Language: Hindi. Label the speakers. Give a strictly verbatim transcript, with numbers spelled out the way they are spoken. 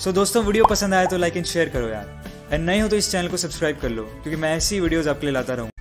Speaker 1: सो दोस्तों वीडियो पसंद आया तो लाइक एंड शेयर करो यार, एंड नए हो तो इस चैनल को सब्सक्राइब कर लो, क्योंकि मैं ऐसी वीडियोस आपके लिए लाता रहूँ।